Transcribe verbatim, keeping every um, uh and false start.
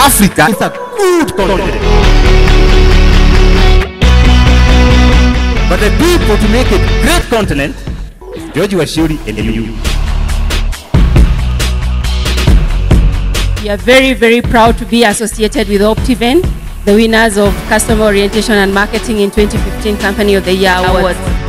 Africa is a good continent. But the people to make it a great continent is George Washuri and you. We are very, very proud to be associated with Optiven, the winners of Customer Orientation and Marketing in twenty fifteen Company of the Year Awards.